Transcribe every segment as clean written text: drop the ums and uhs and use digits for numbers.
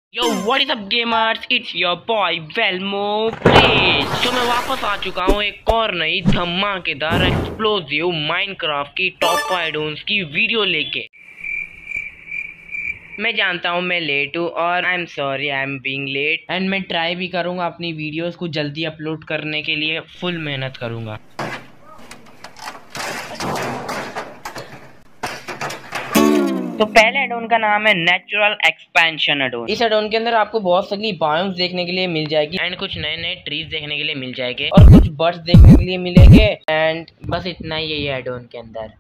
Yo, what is up gamers? It's your boy Velmo Plays। तो मैं वापस आ चुका हूँ एक और नई धमाकेदार एक्सप्लोसिव माइनक्राफ्ट की टॉप एडोन्स की वीडियो लेके। मैं जानता हूँ मैं लेट हूँ और I am sorry I am being late and मैं ट्राई भी करूँगा अपनी वीडियोस को जल्दी अपलोड करने के लिए फुल मेहनत करूँगा। तो पहले एडोन का नाम है नेचुरल एक्सपेंशन एडोन। इस एडोन के अंदर आपको बहुत सारी बायोम्स देखने के लिए मिल जाएगी एंड कुछ नए नए ट्रीज देखने के लिए मिल जाएंगे और कुछ बर्ड्स देखने के लिए मिलेंगे एंड बस इतना ही है ये एडोन के अंदर।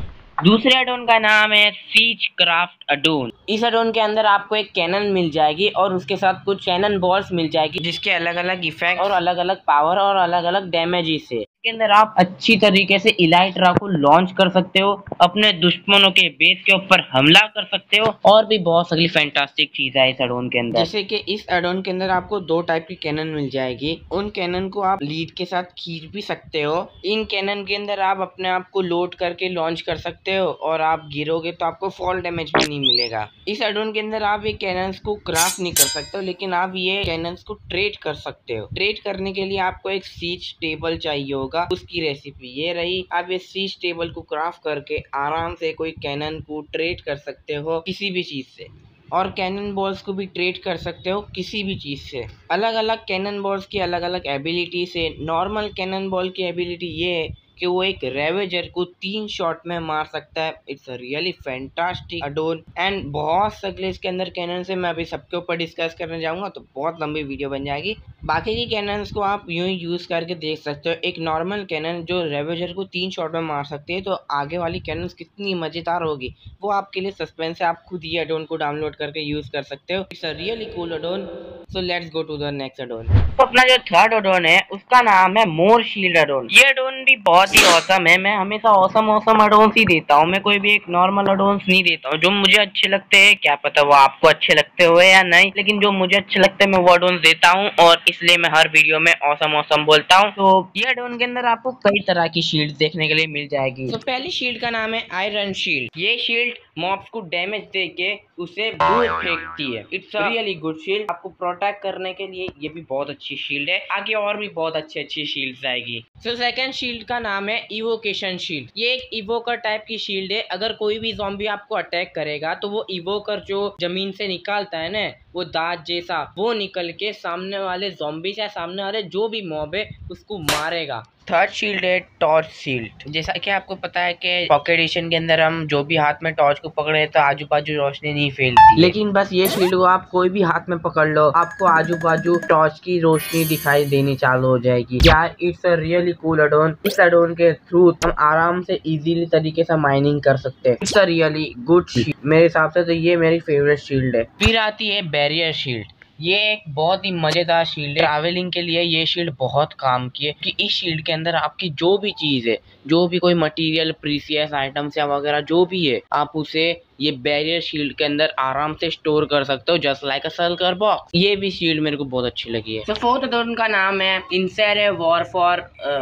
दूसरे एडोन का नाम है सीज क्राफ्ट एडोन। इस एडोन के अंदर आपको एक कैनन मिल जाएगी और उसके साथ कुछ कैनन बॉल्स मिल जाएगी जिसके अलग अलग इफेक्ट और अलग अलग पावर और अलग अलग डैमेजेस है। इसके अंदर आप अच्छी तरीके से इलाइट्रा को लॉन्च कर सकते हो, अपने दुश्मनों के बेस के ऊपर हमला कर सकते हो और भी बहुत सारी फैंटास्टिक चीज है इस एडोन के अंदर। जैसे कि इस एडोन के अंदर आपको दो टाइप की कैनन मिल जाएगी। उन कैनन को आप लीड के साथ खींच भी सकते हो। इन कैनन के अंदर आप अपने आप को लोड करके लॉन्च कर सकते हो और आप गिरोगे तो आपको फॉल डैमेज भी नहीं मिलेगा। इस एडोन के अंदर आप ये कैनन्स को क्राफ्ट नहीं कर सकते हो, लेकिन आप ये कैनन्स को ट्रेड कर सकते हो। ट्रेड करने के लिए आपको एक सीज टेबल चाहिए होगा, उसकी रेसिपी ये रही। आप ये सीज टेबल को क्राफ्ट करके आराम से कोई कैनन को ट्रेड कर सकते हो किसी भी चीज से, और कैनन बॉल्स को भी ट्रेड कर सकते हो किसी भी चीज से। अलग अलग कैनन बॉल्स की अलग अलग एबिलिटी से नॉर्मल कैनन बॉल की एबिलिटी ये है कि वो एक रेवेजर को 3 शॉट में मार सकता है। It's really fantastic addon and बहुत सगले इसके अंदर कैनन से मैं अभी सबके ऊपर डिस्कस करने जाऊंगा तो बहुत लंबी वीडियो बन जाएगी। बाकी की कैनन्स को आप यूं ही यूज करके देख सकते हो। एक नॉर्मल कैनन जो रेवेजर को 3 शॉट में मार सकती है, तो आगे वाली कैनन्स कितनी मजेदार होगी वो आपके लिए सस्पेंस है। आप खुद ही एडोन को डाउनलोड करके यूज कर सकते हो। It's a really cool addon. So let's go to the next addon. तो अपना जो थर्ड एडोन है उसका नाम है मोर शील्ड एडोन। ये एडोन भी बहुत ही औसम है। मैं हमेशा औसम एडोन्स ही देता हूँ, मैं कोई भी एक नॉर्मल एडोन्स नहीं देता हूँ। जो मुझे अच्छे लगते हैं, क्या पता वो आपको अच्छे लगते हुए या नहीं, लेकिन जो मुझे अच्छे लगते हैं मैं वो एडोन्स देता हूँ और इसलिए मैं हर वीडियो में औसम बोलता हूँ। तो ये एडोन के अंदर आपको कई तरह की शील्ड देखने के लिए मिल जाएगी। तो पहली शील्ड का नाम है आयरन शील्ड। ये शील्ड मॉब्स को डैमेज देके उसे दूर फेंकती है। It's really good shield. आपको प्रोटेक्ट करने के लिए ये भी बहुत अच्छी शील्ड है। आगे और भी बहुत अच्छी शील्ड्स आएगी। सो सेकंड शील्ड का नाम है इवोकेशन शील्ड। ये एक इवोकर टाइप की शील्ड है। अगर कोई भी ज़ॉम्बी आपको अटैक करेगा तो वो इवोकर जो जमीन से निकालता है ना, वो दांत जैसा, वो निकल के सामने वाले ज़ॉम्बी या सामने वाले जो भी मॉब है उसको मारेगा। थर्ड शील्ड है टॉर्च शील्ड। जैसा कि आपको पता है कि पॉकेट एडिशन के अंदर हम जो भी हाथ में टॉर्च को पकड़े तो आजू बाजू रोशनी नहीं फैलती, लेकिन बस ये शील्ड को आप कोई भी हाथ में पकड़ लो आपको आजू बाजू टॉर्च की रोशनी दिखाई देनी चालू हो जाएगी। यार it's a really cool addon. इस एडोन के थ्रू हम आराम से इजीली तरीके से माइनिंग कर सकते हैं। It's a really good shield. मेरे हिसाब से तो ये मेरी फेवरेट शील्ड है। फिर आती है बैरियर शील्ड। ये एक बहुत ही मजेदार शील्ड है। ट्रैवलिंग के लिए ये शील्ड बहुत काम की है कि इस शील्ड के अंदर आपकी जो भी चीज है, जो भी कोई मटेरियल, प्रीसियस आइटम्स या वगैरह जो भी है, आप उसे ये बैरियर शील्ड के अंदर आराम से स्टोर कर सकते हो, just like a shulker box. ये भी शील्ड मेरे को बहुत अच्छी लगी है। तो फोर्थ एडोन का नाम है इंसेरे वॉरफॉर।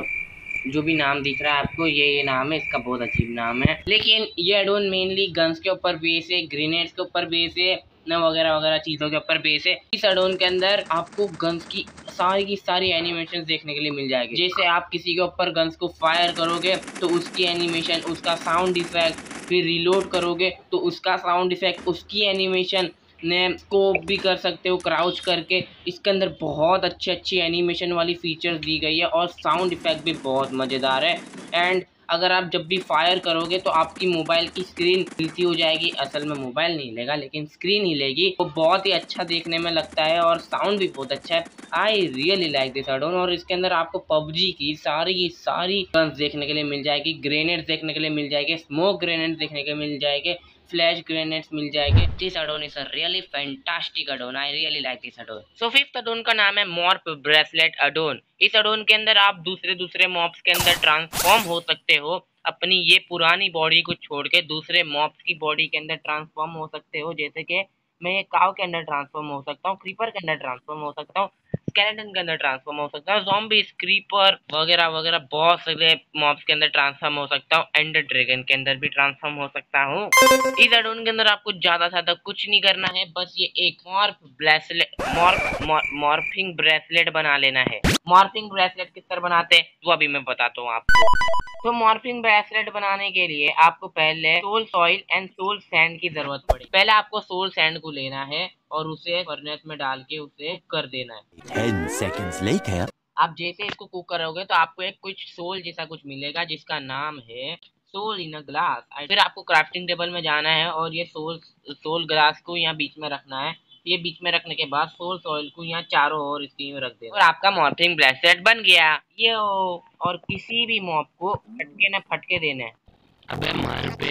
जो भी नाम दिख रहा है आपको, ये नाम है इसका, बहुत अजीब नाम है। लेकिन ये एडोन मेनली गन्स के ऊपर बेस है, ग्रेनेड्स के ऊपर बेस है, न वगैरह वगैरह चीजों के ऊपर बेस है। इस एडोन के अंदर आपको गन्स की सारी एनिमेशन देखने के लिए मिल जाएगी। जैसे आप किसी के ऊपर गन्स को फायर करोगे तो उसकी एनिमेशन, उसका साउंड इफेक्ट, फिर रिलोड करोगे तो उसका साउंड इफेक्ट, उसकी एनिमेशन ने स्कोप भी कर सकते हो क्राउच करके। इसके अंदर बहुत अच्छी एनिमेशन वाली फीचर्स दी गई है और साउंड इफेक्ट भी बहुत मज़ेदार है। एंड अगर आप जब भी फायर करोगे तो आपकी मोबाइल की स्क्रीन हिलती हो जाएगी। असल में मोबाइल नहीं हिलेगा लेकिन स्क्रीन हिलेगी। वो बहुत ही अच्छा देखने में लगता है और साउंड भी बहुत अच्छा है। I really like this addon. और इसके अंदर आपको पबजी की सारी गन्स देखने के लिए मिल जाएगी, ग्रेनेड्स देखने के लिए मिल जाएंगे, स्मोक ग्रेनेड्स देखने के मिल जाएंगे, फ्लैश ग्रेनेड्स मिल जाएंगे। This addon is a really fantastic addon. I really like this addon. So fifth addon का नाम है मॉर्फ ब्रेसलेट एडोन। इस एडोन के अंदर आप दूसरे मॉब्स के अंदर ट्रांसफॉर्म हो सकते हो। अपनी ये पुरानी बॉडी को छोड़ के दूसरे मॉब्स की बॉडी के अंदर ट्रांसफॉर्म हो सकते हो। जैसे कि मैं काव के अंदर ट्रांसफॉर्म हो सकता हूँ, क्रीपर के अंदर ट्रांसफॉर्म हो सकता हूँ, स्केलेटन के अंदर ट्रांसफॉर्म हो सकता हूँ, ज़ॉम्बी, क्रीपर वगैरह वगैरह बहुत सारे मॉब्स के अंदर ट्रांसफॉर्म हो सकता हूँ, एंडर ड्रैगन के अंदर भी ट्रांसफॉर्म हो सकता हूँ। इस एडोन के अंदर आपको ज्यादा से ज्यादा कुछ नहीं करना है, बस ये एक मॉर्फिंग ब्रेसलेट बना लेना है। मॉर्फिंग ब्रेसलेट किस तरह बनाते हैं वो अभी मैं बताता हूँ आपको। तो मॉर्फिंग ब्रेसलेट बनाने के लिए आपको पहले soul soil and soul sand की जरूरत पड़ेगी। पहले आपको सोल सैंड को लेना है और उसे फर्नेस में डाल के उसे कुक कर देना है। 10 seconds later. आप जैसे इसको कुक करोगे तो आपको एक कुछ सोल जैसा कुछ मिलेगा जिसका नाम है सोल इन अ ग्लास। फिर आपको क्राफ्टिंग टेबल में जाना है और ये सोल ग्लास को यहाँ बीच में रखना है। ये बीच में रखने के बाद सोल सॉइल को यहाँ चारों ओर इसकी में रख देना और आपका मॉर्फिंग ब्रेसलेट बन गया। ये हो, और किसी भी मॉब को फटके न फटके देना है। अबे मार बे।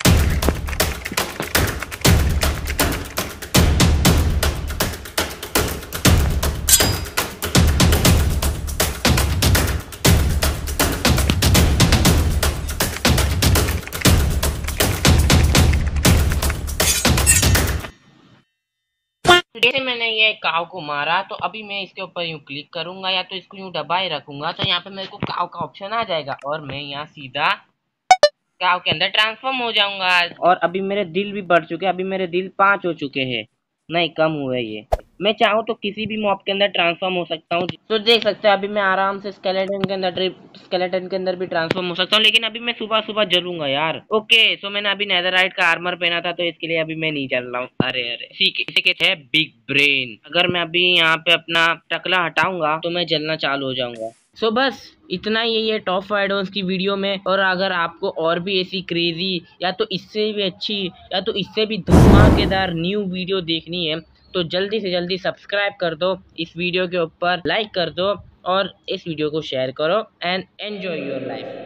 जैसे मैंने ये काव को मारा तो अभी मैं इसके ऊपर यूं क्लिक करूंगा या तो इसको यूं दबाए रखूंगा तो यहाँ पे मेरे को काव का ऑप्शन आ जाएगा और मैं यहाँ सीधा काव के अंदर ट्रांसफॉर्म हो जाऊंगा। और अभी मेरे दिल भी बढ़ चुके हैं, अभी मेरे दिल 5 हो चुके हैं, नहीं कम हुए ये। मैं चाहूँ तो किसी भी मॉब के अंदर ट्रांसफॉर्म हो सकता हूँ। तो देख सकते हैं अभी मैं आराम से स्केलेटन के अंदर भी ट्रांसफॉर्म हो सकता हूँ, लेकिन अभी मैं सुबह सुबह जलूंगा यार। ओके सो मैंने अभी नेदरराइट का आर्मर पहना था तो इसके लिए अभी मैं नहीं चल रहा हूँ। अरे अरे ठीक है, इसे कहते हैं बिग ब्रेन। अगर मैं अभी यहाँ पे अपना टकला हटाऊंगा तो मैं जलना चालू हो जाऊंगा। सो बस इतना ही है ये टॉप 5 एडॉन्स की वीडियो में। और अगर आपको और भी ऐसी क्रेजी या तो इससे भी अच्छी या तो इससे भी धमाकेदार न्यू वीडियो देखनी है तो जल्दी से जल्दी सब्सक्राइब कर दो, इस वीडियो के ऊपर लाइक कर दो और इस वीडियो को शेयर करो एंड एंजॉय योर लाइफ।